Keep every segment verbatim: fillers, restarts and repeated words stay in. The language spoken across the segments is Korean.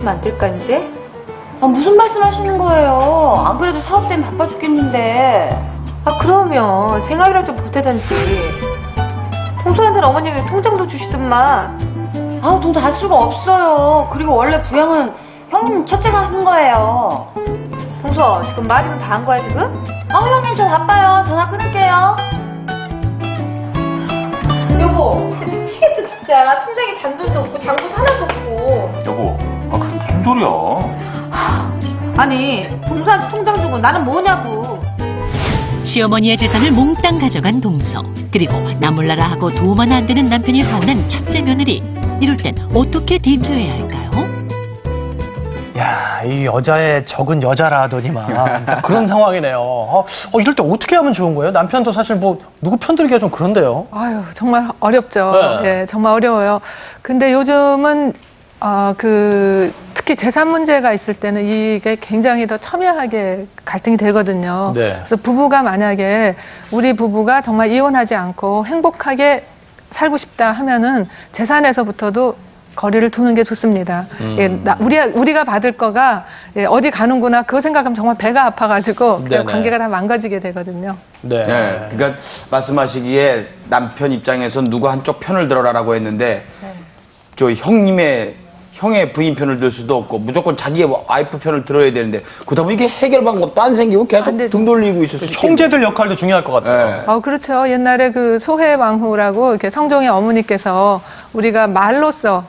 해주시면 안 될까, 이제? 아, 무슨 말씀 하시는 거예요? 안 그래도 사업 때문에 바빠 죽겠는데. 아, 그러면 생활이라 좀 보태던지. 동서한테는 어머님이 통장도 주시더만. 아, 돈 다 쓸 수가 없어요. 그리고 원래 부양은 형님 첫째가 하는 거예요. 동서, 지금 말이면 다 한 거야, 지금? 아, 형님 저 바빠요. 전화 끊을게요. 여보, 미치겠어, 진짜. 통장에 잔돈도 없고, 장도 하나도 없고. 여보, 아, 그게 무슨 소리야? 아니, 동서한테 통장 주고 나는 뭐냐고. 시어머니의 재산을 몽땅 가져간 동서, 그리고 나 몰라라 하고 도움 하나 안 되는 남편이 서운한 첫째 며느리. 이럴 땐 어떻게 대처해야 할까요? 야, 이 여자의 적은 여자라 하더니만 딱 그런 상황이네요. 어, 어, 이럴 때 어떻게 하면 좋은 거예요? 남편도 사실 뭐 누구 편들기가 좀 그런데요. 아유, 정말 어렵죠. 네. 예, 정말 어려워요. 근데 요즘은 어, 그 특히 재산 문제가 있을 때는 이게 굉장히 더 첨예하게 갈등이 되거든요. 네. 그래서 부부가 만약에 우리 부부가 정말 이혼하지 않고 행복하게 살고 싶다 하면은 재산에서부터도 거리를 두는 게 좋습니다. 음. 예, 나, 우리, 우리가 받을 거가 예, 어디 가는구나 그거 생각하면 정말 배가 아파가지고 그냥 관계가 다 망가지게 되거든요. 네. 네. 그러니까 말씀하시기에 남편 입장에선 누구 한쪽 편을 들어라라고 했는데 네. 저 형님의 형의 부인 편을 들 수도 없고 무조건 자기의 와이프 편을 들어야 되는데 그러다 보니 이게 해결 방법도 안 생기고 계속 안 되죠. 등 돌리고 있을 수 있겠네요. 형제들 역할도 중요할 것 같아요. 네. 어, 그렇죠. 옛날에 그 소해왕후라고 이렇게 성종의 어머니께서 우리가 말로써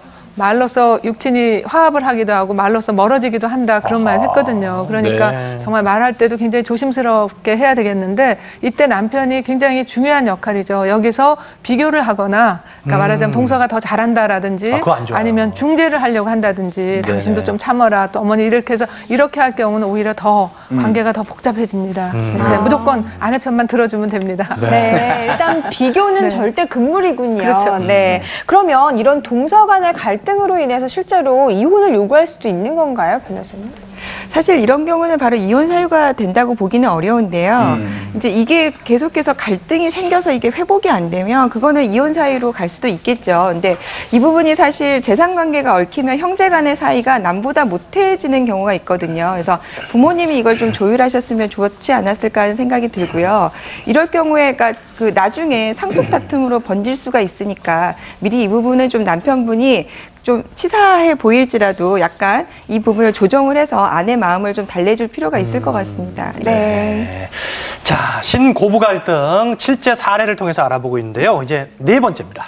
말로써 육친이 화합을 하기도 하고 말로써 멀어지기도 한다 그런 말 했거든요. 그러니까 네. 정말 말할 때도 굉장히 조심스럽게 해야 되겠는데 이때 남편이 굉장히 중요한 역할이죠. 여기서 비교를 하거나 그러니까 음. 말하자면 동서가 더 잘한다라든지 아, 그거 안 좋아요. 아니면 중재를 하려고 한다든지 네. 당신도 좀 참아라 또 어머니 이렇게 해서 이렇게 할 경우는 오히려 더 관계가 더 복잡해집니다. 음. 그래서 아. 무조건 아내 편만 들어주면 됩니다. 네. 네, 일단 비교는 네. 절대 금물이군요. 그렇죠. 네. 그러면 이런 동서 간의 갈등으로 인해서 실제로 이혼을 요구할 수도 있는 건가요, 변호사님? 사실 이런 경우는 바로 이혼 사유가 된다고 보기는 어려운데요. 음. 이제 이게 계속해서 갈등이 생겨서 이게 회복이 안 되면 그거는 이혼 사유로 갈 수도 있겠죠. 근데 이 부분이 사실 재산 관계가 얽히면 형제 간의 사이가 남보다 못해지는 경우가 있거든요. 그래서 부모님이 이걸 좀 조율하셨으면 좋지 않았을까 하는 생각이 들고요. 이럴 경우에 그러니까 그 나중에 상속 다툼으로 번질 수가 있으니까 미리 이 부분은 좀 남편분이 좀 치사해 보일지라도 약간 이 부분을 조정을 해서 아내 마음을 좀 달래줄 필요가 있을 것 같습니다. 네. 네. 자, 신고부 갈등 실제 사례를 통해서 알아보고 있는데요. 이제 네 번째입니다.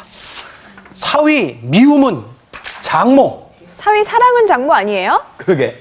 사위 미움은 장모. 사위 사랑은 장모 아니에요? 그러게.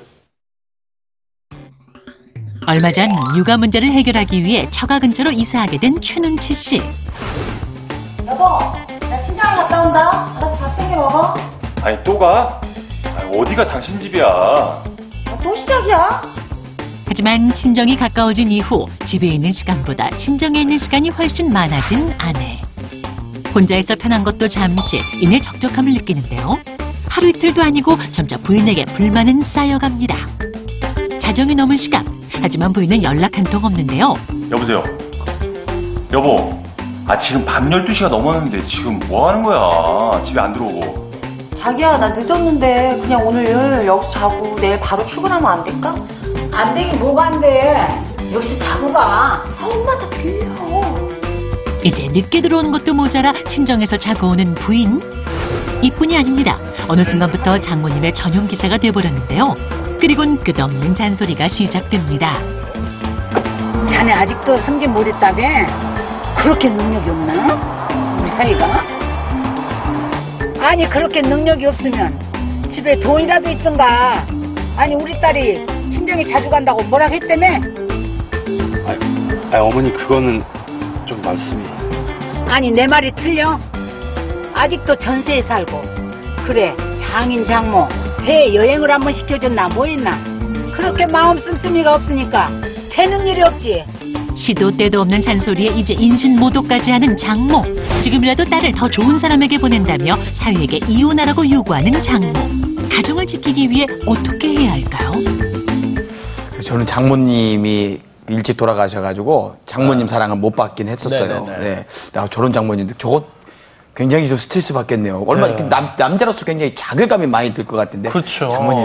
얼마 전 육아 문제를 해결하기 위해 처가 근처로 이사하게 된 최눈치 씨. 여보, 나 친정 갔다 온다. 알아서 밥 챙겨 먹어. 아니, 또 가? 아니, 어디가 당신 집이야? 아, 또 시작이야? 하지만 친정이 가까워진 이후 집에 있는 시간보다 친정에 있는 시간이 훨씬 많아진 아내. 혼자 있어 편한 것도 잠시 이내 적적함을 느끼는데요. 하루 이틀도 아니고 점차 부인에게 불만은 쌓여갑니다. 자정이 넘은 시간. 하지만 부인은 연락 한 통 없는데요. 여보세요? 여보, 아, 지금 밤 열두 시가 넘었는데 지금 뭐 하는 거야? 집에 안 들어오고. 자기야, 나 늦었는데 그냥 오늘 여기서 자고 내일 바로 출근하면 안 될까? 안 되긴 뭐가 안 돼. 여기서 자고 가. 아, 엄마 다 들려. 이제 늦게 들어오는 것도 모자라 친정에서 자고 오는 부인. 이뿐이 아닙니다. 어느 순간부터 장모님의 전용 기사가 돼버렸는데요. 그리곤 끝없는 잔소리가 시작됩니다. 자네 아직도 승진 못했다며? 그렇게 능력이 없나? 우리 사이가? 아니 그렇게 능력이 없으면 집에 돈이라도 있던가. 아니 우리 딸이 친정에 자주 간다고 뭐라고 했다며? 아니, 아니 어머니 그거는 좀 말씀이. 아니 내 말이 틀려? 아직도 전세에 살고 그래 장인 장모 해외 여행을 한번 시켜줬나 뭐 했나? 그렇게 마음 씀씀이가 없으니까 되는 일이 없지. 시도 때도 없는 잔소리에 이제 인신모독까지 하는 장모. 지금이라도 딸을 더 좋은 사람에게 보낸다며 사위에게 이혼하라고 요구하는 장모. 가정을 지키기 위해 어떻게 해야 할까요? 저는 장모님이 일찍 돌아가셔가지고 장모님 사랑을 못 받긴 했었어요. 네네네. 네. 나 저런 장모님들 저거 굉장히 좀 스트레스 받겠네요. 얼마 네. 남 남자로서 굉장히 자괴감이 많이 들 것 같은데. 그렇죠. 장모님